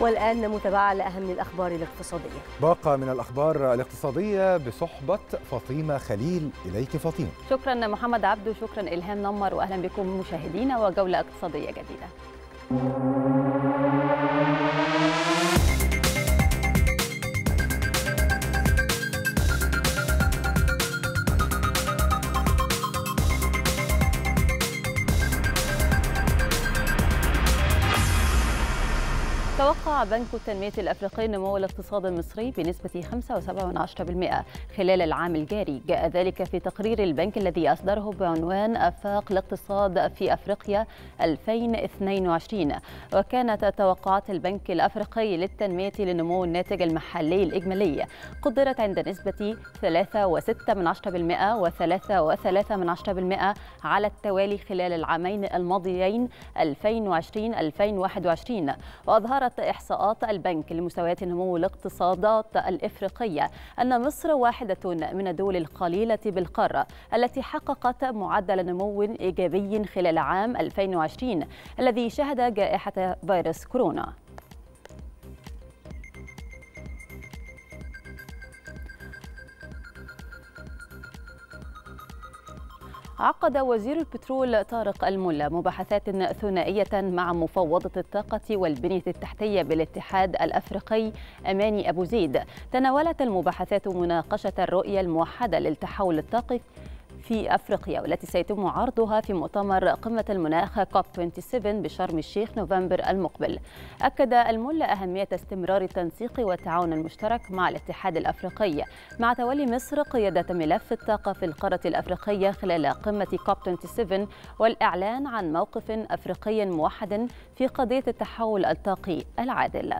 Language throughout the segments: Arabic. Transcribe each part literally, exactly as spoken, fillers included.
والآن متابعة لأهم الأخبار الاقتصادية. باقة من الأخبار الاقتصادية بصحبة فاطمة خليل. إليك فاطمة. شكرا محمد عبده، شكرا إلهام نمر، وأهلا بكم مشاهدينا وجولة اقتصادية جديدة. توقع بنك التنمية الأفريقي نمو الاقتصاد المصري بنسبة خمسة فاصلة سبعة بالمئة خلال العام الجاري. جاء ذلك في تقرير البنك الذي أصدره بعنوان آفاق الاقتصاد في أفريقيا ألفين واثنين وعشرين. وكانت توقعات البنك الأفريقي للتنمية لنمو الناتج المحلي الإجمالي قدرت عند نسبة ثلاثة فاصلة ستة بالمئة وثلاثة فاصلة ثلاثة بالمئة على التوالي خلال العامين الماضيين ألفين وعشرين ألفين وواحد وعشرين. وأظهرت إحصاءات البنك لمستويات نمو الاقتصادات الإفريقية أن مصر واحدة من الدول القليلة بالقارة التي حققت معدل نمو إيجابي خلال عام ألفين وعشرين الذي شهد جائحة فيروس كورونا. عقد وزير البترول طارق الملا مباحثات ثنائية مع مفوضة الطاقة والبنية التحتية بالاتحاد الأفريقي أماني أبو زيد. تناولت المباحثات مناقشة الرؤية الموحدة للتحول الطاقي في أفريقيا والتي سيتم عرضها في مؤتمر قمة المناخ كوب سبعة وعشرين بشرم الشيخ نوفمبر المقبل. أكد الملا أهمية استمرار التنسيق والتعاون المشترك مع الاتحاد الأفريقي مع تولي مصر قيادة ملف الطاقة في القارة الأفريقية خلال قمة كوب سبعة وعشرين والإعلان عن موقف أفريقي موحد في قضية التحول الطاقي العادل.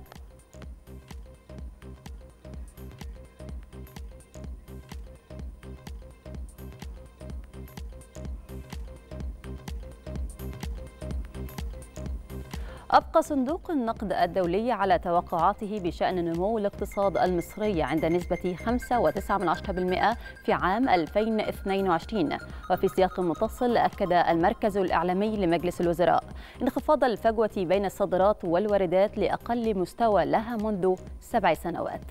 أبقى صندوق النقد الدولي على توقعاته بشأن نمو الاقتصاد المصري عند نسبة خمسة فاصلة تسعة بالمئة في عام ألفين واثنين وعشرين. وفي سياق متصل أكد المركز الإعلامي لمجلس الوزراء انخفاض الفجوة بين الصادرات والواردات لأقل مستوى لها منذ سبع سنوات.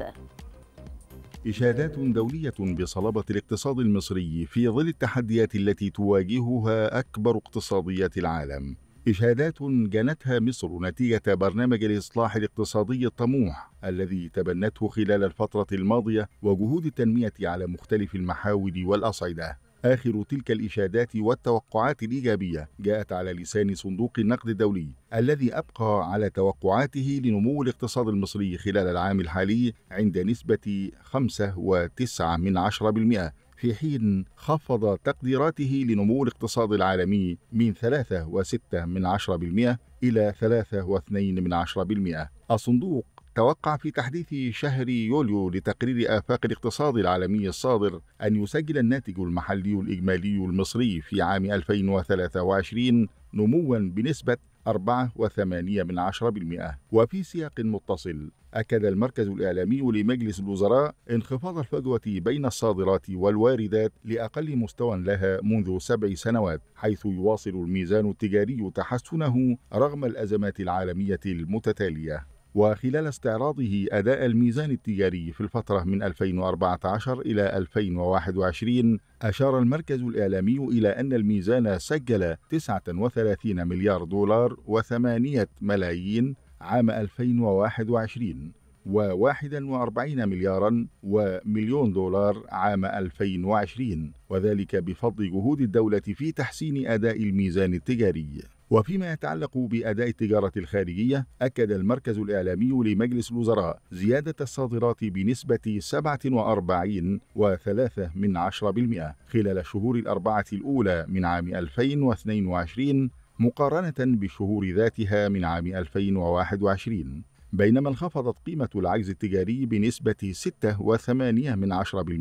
إشادات دولية بصلابة الاقتصاد المصري في ظل التحديات التي تواجهها أكبر اقتصاديات العالم. إشادات جنتها مصر نتيجة برنامج الإصلاح الاقتصادي الطموح الذي تبنته خلال الفترة الماضية وجهود التنمية على مختلف المحاور والأصعدة. آخر تلك الإشادات والتوقعات الإيجابية جاءت على لسان صندوق النقد الدولي الذي أبقى على توقعاته لنمو الاقتصاد المصري خلال العام الحالي عند نسبة خمسة فاصلة تسعة بالمئة في حين خفض تقديراته لنمو الاقتصاد العالمي من ثلاثة فاصلة ستة بالمئة إلى ثلاثة فاصلة اثنين بالمئة. الصندوق توقع في تحديث شهر يوليو لتقرير آفاق الاقتصاد العالمي الصادر أن يسجل الناتج المحلي الإجمالي المصري في عام ألفين وثلاثة وعشرين نمواً بنسبة أربعة فاصلة ثمانية بالمئة. وفي سياق متصل أكد المركز الإعلامي لمجلس الوزراء انخفاض الفجوة بين الصادرات والواردات لأقل مستوى لها منذ سبع سنوات، حيث يواصل الميزان التجاري تحسنه رغم الأزمات العالمية المتتالية. وخلال استعراضه أداء الميزان التجاري في الفترة من ألفين وأربعة عشر إلى ألفين وواحد وعشرين، أشار المركز الإعلامي إلى أن الميزان سجل تسعة وثلاثين مليار دولار وثمانية ملايين عام ألفين وواحد وعشرين وواحد وأربعين ملياراً ومليون دولار عام ألفين وعشرين، وذلك بفضل جهود الدولة في تحسين أداء الميزان التجاري. وفيما يتعلق بأداء التجارة الخارجية، أكد المركز الإعلامي لمجلس الوزراء زيادة الصادرات بنسبة سبعة وأربعين فاصلة ثلاثة بالمئة خلال الشهور الأربعة الأولى من عام ألفين واثنين وعشرين مقارنة بالشهور ذاتها من عام ألفين وواحد وعشرين، بينما انخفضت قيمة العجز التجاري بنسبة ستة فاصلة ثمانية بالمئة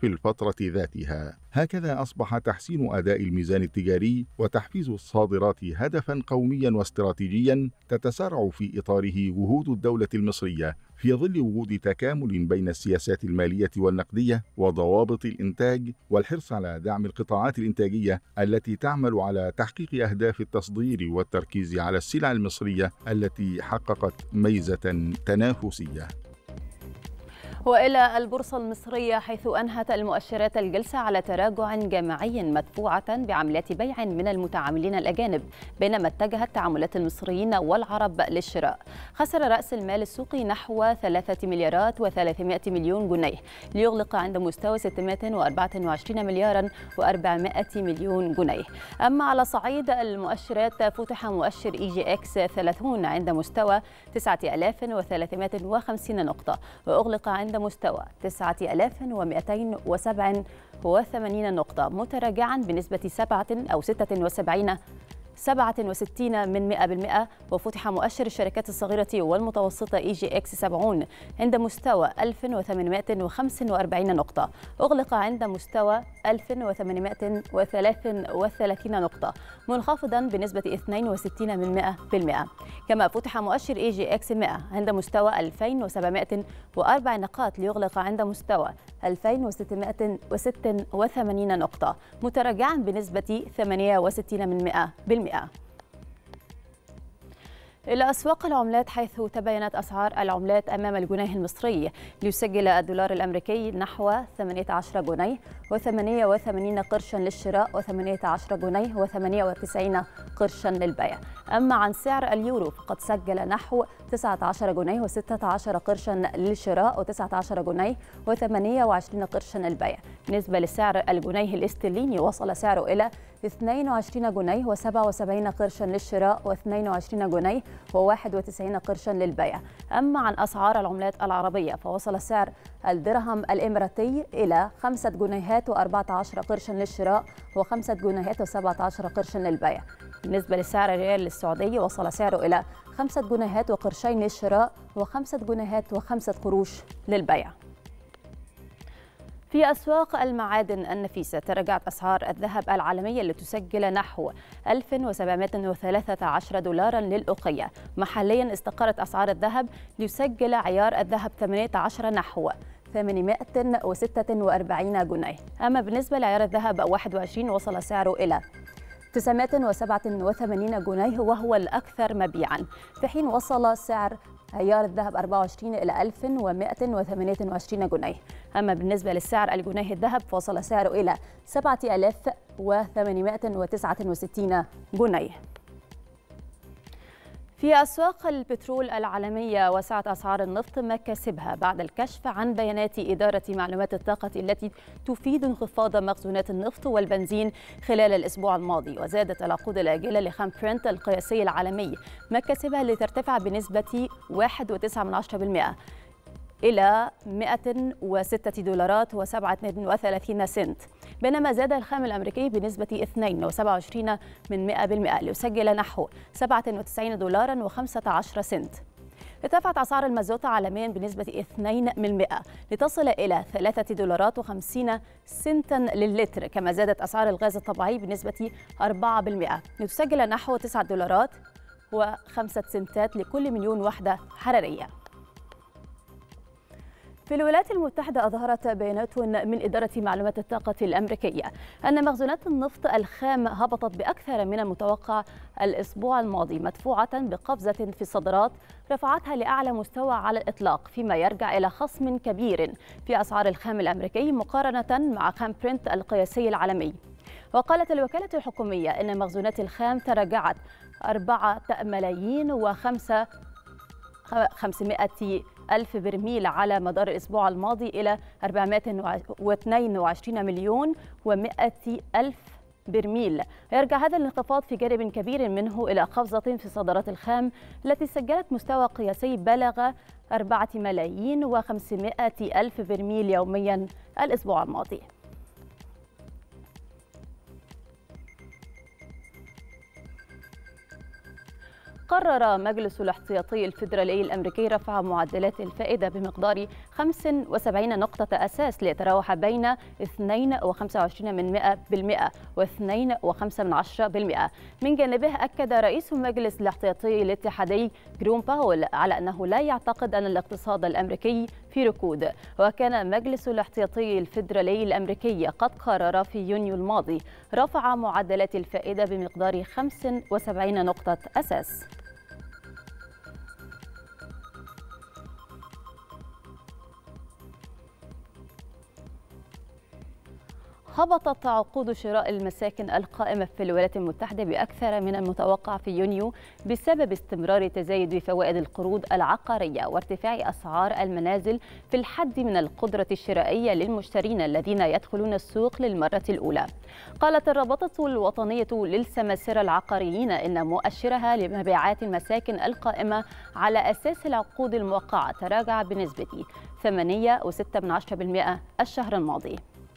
في الفترة ذاتها. هكذا أصبح تحسين أداء الميزان التجاري وتحفيز الصادرات هدفاً قومياً واستراتيجياً تتسارع في إطاره جهود الدولة المصرية في ظل وجود تكامل بين السياسات المالية والنقدية وضوابط الإنتاج، والحرص على دعم القطاعات الإنتاجية التي تعمل على تحقيق أهداف التصدير والتركيز على السلع المصرية التي حققت ميزة تنافسية. وإلى البورصة المصرية، حيث أنهت المؤشرات الجلسة على تراجع جماعي مدفوعة بعمليات بيع من المتعاملين الأجانب، بينما اتجهت تعاملات المصريين والعرب للشراء. خسر رأس المال السوقي نحو ثلاثة مليارات وثلاثمائة مليون جنيه ليغلق عند مستوى ستمائة وأربعة وعشرين مليارا وأربعمائة مليون جنيه. أما على صعيد المؤشرات، فتح مؤشر إي جي إكس ثلاثين عند مستوى تسعة آلاف وثلاثمائة وخمسين نقطة، وأغلق عند مستوى تسعة آلاف ومائتين وسبعة وثمانين نقطة، متراجعا بنسبة سبعة أو ستة وسبعين سبعة وستين من مئة بالمئة. وفتح مؤشر الشركات الصغيرة والمتوسطة إي جي إكس سبعين عند مستوى ألف وثمانمائة وخمسة وأربعين نقطة، أغلق عند مستوى ألف وثمانمائة وثلاثة وثلاثين نقطة، منخفضا بنسبة اثنين وستين من مئة بالمئة. كما فتح مؤشر إي جي إكس مئة عند مستوى ألفين وسبعمائة وأربع نقاط ليغلق عند مستوى ألفين وستمائة وستة وثمانين نقطة، متراجعا بنسبة ثمانية وستين من مئة بالمئة. إلى أسواق العملات، حيث تباينت أسعار العملات أمام الجنيه المصري، ليسجل الدولار الأمريكي نحو ثمانية عشر جنيه وثمانية وثمانين قرشا للشراء وثمانية عشر جنيه وثمانية وتسعين قرشا للبيع. أما عن سعر اليورو فقد سجل نحو تسعة عشر جنيه وستة عشر قرشا للشراء وتسعة عشر جنيه وثمانية وعشرين قرشا للبيع. بالنسبة لسعر الجنيه الاسترليني، وصل سعره إلى اثنين وعشرين جنيه وسبعة وسبعين قرشا للشراء واثنين وعشرين جنيه وواحد وتسعين قرشا للبيع. أما عن أسعار العملات العربية، فوصل سعر الدرهم الإماراتي إلى خمسة جنيهات وأربعة عشر قرشا للشراء وخمسة جنيهات وسبعة عشر قرشا للبيع. بالنسبة لسعر الريال السعودي، وصل سعره إلى خمسة جنيهات وقرشين للشراء وخمسة جنيهات وخمسة قروش للبيع. في أسواق المعادن النفيسة، تراجعت أسعار الذهب العالمية لتسجل نحو ألف وسبعمائة وثلاثة عشر دولارا للأوقية. محليا استقرت أسعار الذهب ليسجل عيار الذهب ثمانية عشر نحو ثمانمائة وستة وأربعين جنيه. أما بالنسبة لعيار الذهب واحد وعشرين، وصل سعره إلى تسعمائة وسبعة وثمانين جنيه وهو الأكثر مبيعا، في حين وصل سعر عيار الذهب أربعة وعشرين إلى ألف ومائة وثمانية وعشرين جنيه. أما بالنسبة للسعر الجنيه الذهب، فوصل سعره إلى سبعة آلاف وثمانمائة وتسعة وستين جنيه. في أسواق البترول العالمية، وسعت أسعار النفط مكاسبها بعد الكشف عن بيانات إدارة معلومات الطاقة التي تفيد انخفاض مخزونات النفط والبنزين خلال الأسبوع الماضي. وزادت العقود الآجلة لخام برنت القياسي العالمي مكاسبها لترتفع بنسبة واحد فاصلة تسعة بالمئة إلى مائة وستة دولارات وسبعة وثلاثين سنت، بينما زاد الخام الأمريكي بنسبة اثنين فاصلة سبعة وعشرين بالمئة ليسجل نحو سبعة وتسعين دولارا وخمسة عشر سنت. ارتفعت أسعار المازوت عالميا بنسبة اثنين بالمئة لتصل إلى ثلاثة دولارات وخمسين سنتا للتر، كما زادت أسعار الغاز الطبيعي بنسبة أربعة بالمئة لتسجل نحو تسعة دولارات وخمسة سنتات لكل مليون وحدة حرارية. في الولايات المتحدة، أظهرت بيانات من إدارة معلومات الطاقة الأمريكية أن مخزونات النفط الخام هبطت بأكثر من المتوقع الأسبوع الماضي، مدفوعة بقفزة في الصادرات رفعتها لأعلى مستوى على الإطلاق، فيما يرجع إلى خصم كبير في أسعار الخام الأمريكي مقارنة مع خام برنت القياسي العالمي. وقالت الوكالة الحكومية أن مخزونات الخام تراجعت أربعة ملايين وخمسة خمسمائة ألف برميل على مدار الأسبوع الماضي إلى أربعمائة واثنين وعشرين مليون ومائة ألف برميل. يرجع هذا الانخفاض في جانب كبير منه إلى قفزة في صادرات الخام التي سجلت مستوى قياسي بلغ أربعة ملايين وخمسمائة ألف برميل يوميا الأسبوع الماضي. قرر مجلس الاحتياطي الفيدرالي الأمريكي رفع معدلات الفائدة بمقدار خمسة وسبعين نقطة أساس ليتراوح بين اثنين وخمسة وعشرين بالمئة و اثنين وخمسة من عشرة بالمئة. من جانبه أكد رئيس المجلس الاحتياطي الاتحادي جيروم باول على أنه لا يعتقد أن الاقتصاد الأمريكي في ركود. وكان مجلس الاحتياطي الفيدرالي الأمريكي قد قرر في يونيو الماضي رفع معدلات الفائدة بمقدار خمسة وسبعين نقطة أساس. هبطت عقود شراء المساكن القائمة في الولايات المتحدة بأكثر من المتوقع في يونيو بسبب استمرار تزايد فوائد القروض العقارية وارتفاع أسعار المنازل في الحد من القدرة الشرائية للمشترين الذين يدخلون السوق للمرة الأولى. قالت الرابطة الوطنية للسماسرة العقاريين إن مؤشرها لمبيعات المساكن القائمة على أساس العقود الموقعة تراجع بنسبة ثمانية فاصلة ستة بالمئة الشهر الماضي.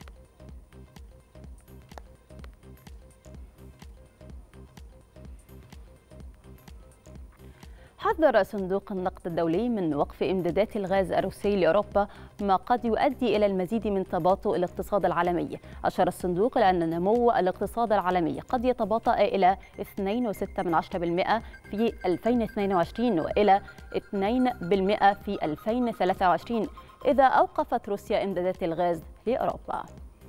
حذر صندوق النقد الدولي من وقف إمدادات الغاز الروسي لأوروبا ما قد يؤدي إلى المزيد من تباطؤ الاقتصاد العالمي. أشار الصندوق إلى أن نمو الاقتصاد العالمي قد يتباطأ إلى اثنين فاصلة ستة بالمئة في ألفين واثنين وعشرين وإلى اثنين بالمئة في ألفين وثلاثة وعشرين إذا أوقفت روسيا إمدادات الغاز لأوروبا.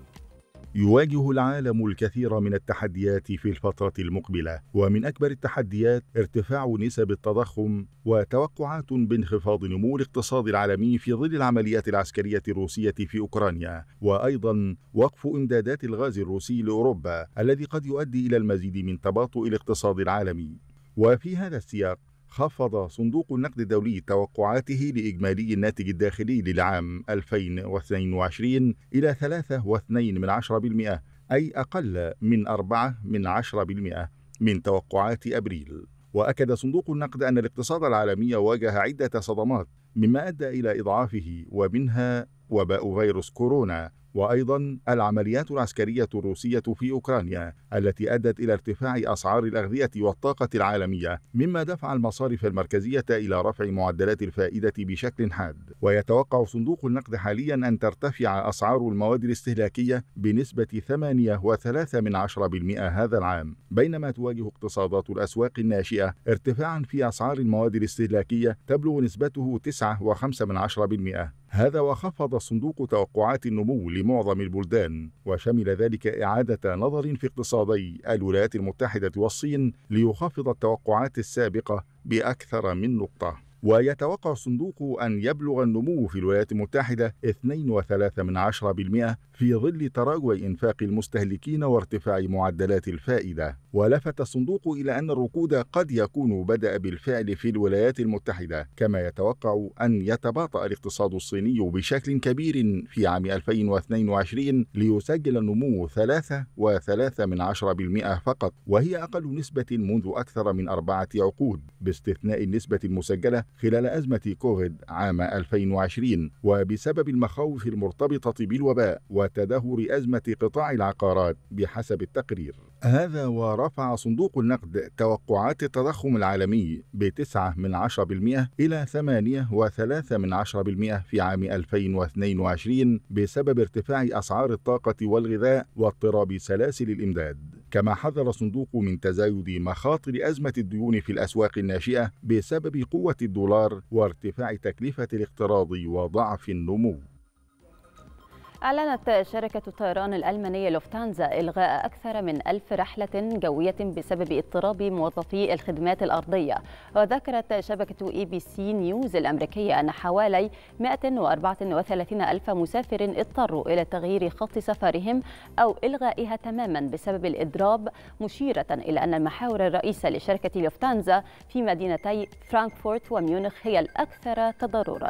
يواجه العالم الكثير من التحديات في الفترة المقبلة، ومن أكبر التحديات ارتفاع نسب التضخم وتوقعات بانخفاض نمو الاقتصاد العالمي في ظل العمليات العسكرية الروسية في أوكرانيا، وأيضا وقف إمدادات الغاز الروسي لأوروبا الذي قد يؤدي إلى المزيد من تباطؤ الاقتصاد العالمي. وفي هذا السياق خفض صندوق النقد الدولي توقعاته لإجمالي الناتج الداخلي للعام ألفين واثنين وعشرين إلى ثلاثة فاصلة اثنين بالمئة، أي أقل من أربعة من عشرة بالمئة من توقعات أبريل. وأكد صندوق النقد أن الاقتصاد العالمي واجه عدة صدمات مما أدى إلى إضعافه، ومنها وباء فيروس كورونا، وأيضا العمليات العسكرية الروسية في أوكرانيا التي أدت إلى ارتفاع أسعار الأغذية والطاقة العالمية، مما دفع المصارف المركزية إلى رفع معدلات الفائدة بشكل حاد. ويتوقع صندوق النقد حاليا أن ترتفع أسعار المواد الاستهلاكية بنسبة ثمانية فاصلة ثلاثة بالمئة هذا العام، بينما تواجه اقتصادات الأسواق الناشئة ارتفاعا في أسعار المواد الاستهلاكية تبلغ نسبته تسعة فاصلة خمسة بالمئة. هذا وخفض الصندوق توقعات النمو لمعظم البلدان، وشمل ذلك إعادة نظر في اقتصادي الولايات المتحدة والصين ليخفض التوقعات السابقة بأكثر من نقطة. ويتوقع الصندوق أن يبلغ النمو في الولايات المتحدة اثنين فاصلة ثلاثة بالمئة في ظل تراجع إنفاق المستهلكين وارتفاع معدلات الفائدة. ولفت الصندوق إلى أن الركود قد يكون بدأ بالفعل في الولايات المتحدة، كما يتوقع أن يتباطأ الاقتصاد الصيني بشكل كبير في عام ألفين واثنين وعشرين ليسجل النمو ثلاثة فاصلة ثلاثة بالمئة فقط، وهي أقل نسبة منذ أكثر من أربعة عقود، باستثناء النسبة المسجلة خلال أزمة كوفيد عام ألفين وعشرين وبسبب المخاوف المرتبطة بالوباء وتدهور أزمة قطاع العقارات بحسب التقرير. هذا ورفع صندوق النقد توقعات التضخم العالمي بتسعة من عشرة بالمئة إلى ثمانية فاصلة ثلاثة من عشرة بالمئة في عام ألفين واثنين وعشرين بسبب ارتفاع أسعار الطاقة والغذاء واضطراب سلاسل الإمداد. كما حذر الصندوق من تزايد مخاطر أزمة الديون في الأسواق الناشئة بسبب قوة الدولار وارتفاع تكلفة الاقتراض وضعف النمو. أعلنت شركة الطيران الألمانية لوفتانزا إلغاء أكثر من ألف رحلة جوية بسبب اضطراب موظفي الخدمات الأرضية. وذكرت شبكة إي بي سي نيوز الأمريكية أن حوالي مئة وأربعة وثلاثين ألف مسافر اضطروا إلى تغيير خط سفرهم أو إلغائها تماما بسبب الإضراب، مشيرة إلى أن المحاور الرئيسة لشركة لوفتانزا في مدينتي فرانكفورت وميونخ هي الأكثر تضررا.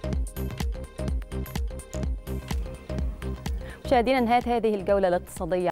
مشاهدينا، نهاية هذه الجولة الاقتصادية.